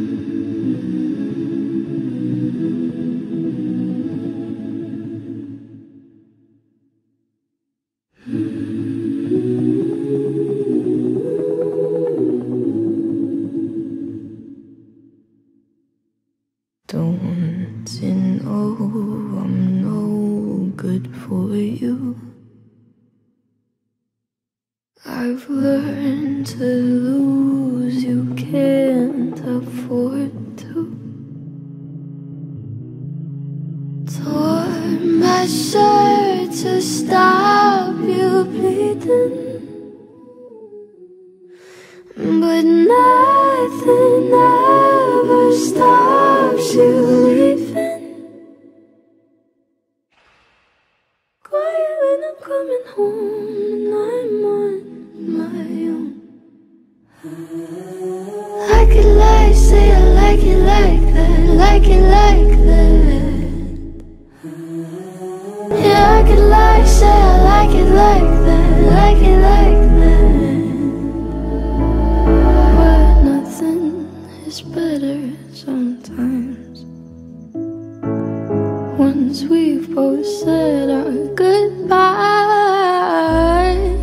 Don't you know I'm no good for you? I've learned to lose, you can't afford to. Tore my shirt to stop you bleeding, but nothing ever stops you leaving. Quiet when I'm coming home and I'm on my own. I could lie, say I like it like that, like it like that. Yeah, I could lie, say I like it like that, like it like that. But nothing is better sometimes. Once we've both said our goodbyes,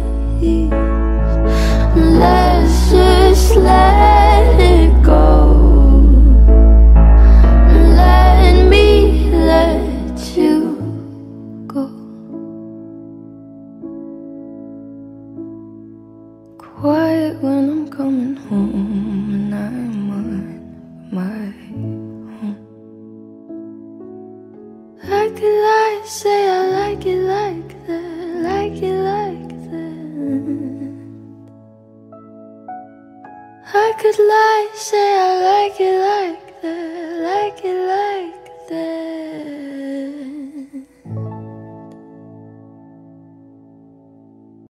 let's just let it go. Let me let you go. Quiet when I'm coming home and I'm on my own. I could lie, say I like it like that, like it like that. I could lie, say I like it like